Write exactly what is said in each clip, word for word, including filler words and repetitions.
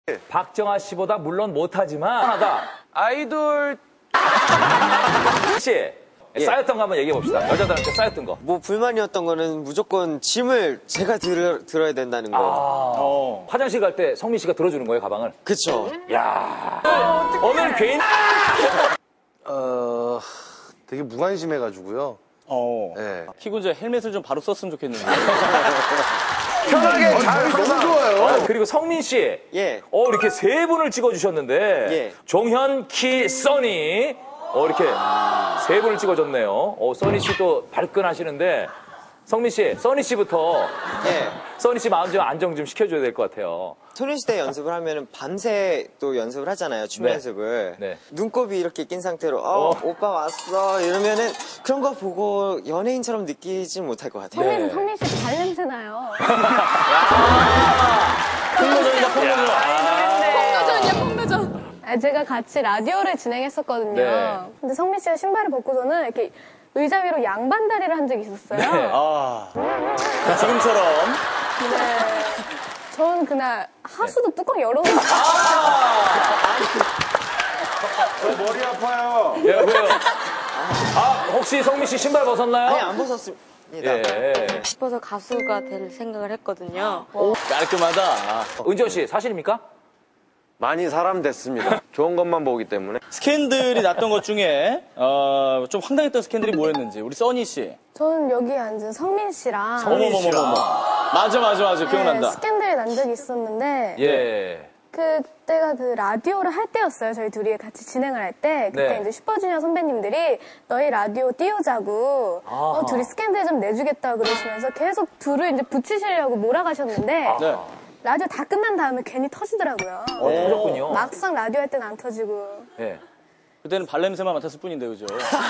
박정아 씨보다 물론 못하지만 하다. 아이돌 씨 예. 쌓였던 거 한번 얘기해 봅시다. 여자들한테 쌓였던 거. 뭐 불만이었던 거는 무조건 짐을 제가 들, 들어야 된다는 거. 아, 어. 화장실 갈 때 성민 씨가 들어주는 거예요, 가방을? 그쵸. 야 오늘 괜히 어, 되게 무관심해가지고요. 어. 네. 키군저 헬멧을 좀 바로 썼으면 좋겠는데. 편하게 잘 너무 좋아요. 아, 그리고 성민 씨. 예. 어, 이렇게 세 분을 찍어주셨는데. 예. 종현, 키, 써니. 어, 이렇게 세 분을 찍어줬네요. 어, 써니 씨 또 발끈하시는데. 성민 씨, 써니 씨부터. 예. 써니 씨 마음 좀 안정 좀 시켜줘야 될 것 같아요. 소녀시대 연습을 하면은 밤새 또 연습을 하잖아요. 춤 네. 연습을. 네. 눈곱이 이렇게 낀 상태로 어, 어. 오빠 왔어 이러면은 그런 거 보고 연예인처럼 느끼진 못할 것 같아요. 네. 성민 씨 발냄새 나요. 폭로전이다, 폭로전. 폭로전이야, 폭로전. 아, 제가 같이 라디오를 진행했었거든요. 네. 근데 성민 씨가 신발을 벗고서는 이렇게 의자 위로 양반다리를 한 적이 있었어요. 네. 아. 지금처럼. 네. 전 그날 하수도 뚜껑 열어놓고 머리 아파요. 예, 왜요? 아, 혹시 성민 씨 신발 벗었나요? 아니 안 벗었습니다. 예. 싶어서 가수가 될 생각을 했거든요. 오, 깔끔하다. 은지원 씨, 사실입니까? 많이 사람 됐습니다. 좋은 것만 보기 때문에. 스캔들이 났던 것 중에, 어, 좀 황당했던 스캔들이 뭐였는지, 우리 써니 씨. 저는 여기 앉은 성민 씨랑 성민 어머머머머. 맞아, 맞아, 맞아. 기억난다. 네, 스캔들이 난 적이 있었는데 예. 그때가 그 라디오를 할 때였어요. 저희 둘이 같이 진행을 할 때. 그때 네. 이제 슈퍼주니어 선배님들이 너희 라디오 띄우자고 어, 둘이 스캔들 좀 내주겠다 그러시면서 계속 둘을 이제 붙이시려고 몰아가셨는데 네. 라디오 다 끝난 다음에 괜히 터지더라고요. 어, 터졌군요. 막상 라디오 할 때는 안 터지고. 예. 그때는 발냄새만 맡았을 뿐인데, 그죠?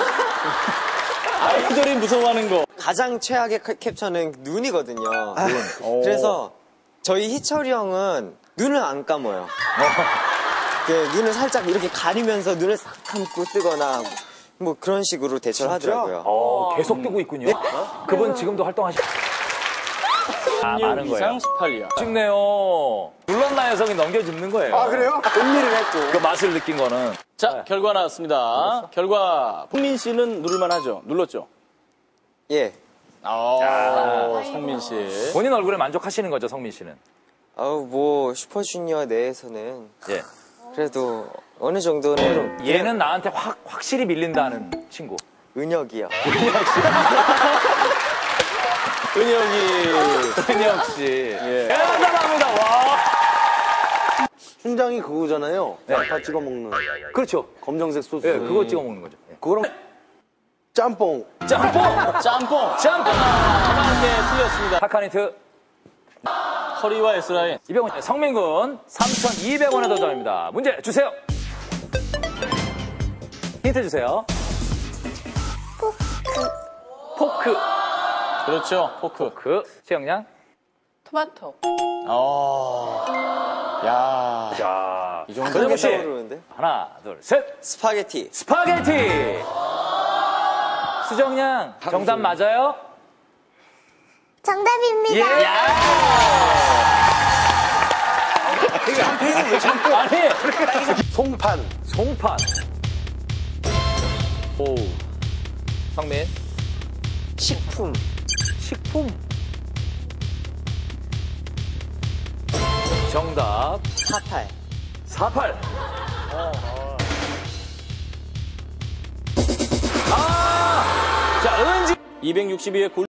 아이돌이 무서워하는 거. 가장 최악의 캡- 캡처는 눈이거든요. 오. 그래서 저희 희철이 형은 눈을 안 감아요. 그 눈을 살짝 이렇게 가리면서 눈을 싹 감고 뜨거나 뭐 그런 식으로 대처를 하더라고요. 어, 계속 뜨고 있군요. 그분 지금도 활동하시. 아, 많은 거예요. 이상 십팔 년. 쉽네요. 눌렀나요, 성이 넘겨줍는 거예요. 아, 그래요? 음미를 했고. 그 맛을 느낀 거는. 자, 결과 나왔습니다. 결과, 풍민 씨는 누를만 하죠? 눌렀죠? 예. 아, 성민 씨. 본인 얼굴에 만족하시는 거죠, 성민 씨는? 아우 뭐 슈퍼주니어 내에서는 예. 그래도 어느 정도는 얘는 나한테 확, 확실히 밀린다는 친구. 은혁이요. 은혁이. 은혁 씨. 예. 대단합니다, 와. 춘장이 그거잖아요. 네. 양파 찍어 먹는. 그렇죠. 검정색 소스. 예, 그거 찍어 먹는 거죠. 예. 그거랑 짬뽕. 짬뽕! 짬뽕. 짬뽕! 하나는 게 틀렸습니다. 하카니트. 허리와 S라인. 이병헌 씨, 성민군 삼천이백 원에 도전입니다. 문제 주세요. 힌트 주세요. 포크. 그렇죠. 포크. 그 최영양. 토마토. 어. 야. 자, 이 정도 전현무 씨. 떠오르는데? 하나, 둘, 셋. 스파게티. 스파게티. 수정양 정답 맞아요? 정답입니다. 예. 아니, 송판. 송판. 오. 성민. 식품. 식품. 정답. 사팔. 사팔. 아! 자, 은지. 이백육십이의 골